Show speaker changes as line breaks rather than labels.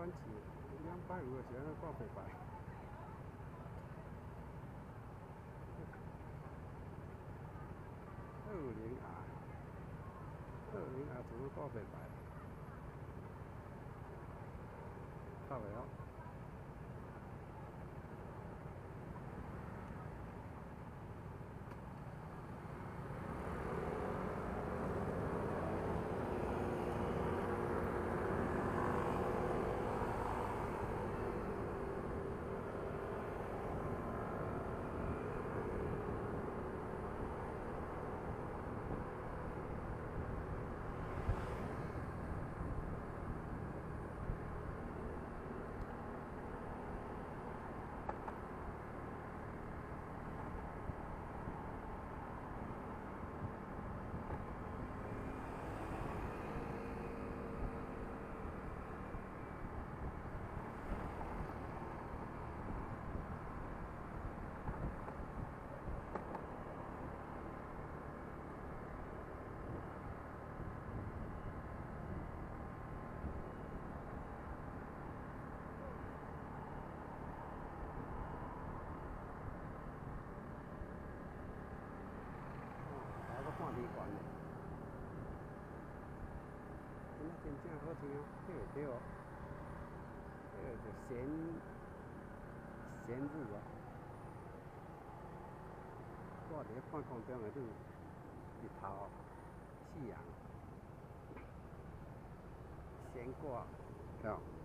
关节250的时阵挂白白。20R怎么挂白白？到了。半米悬的，真正好听哦，对不对哦？这个就闲日啊，挂伫半空中的日头、夕阳，闲挂，对。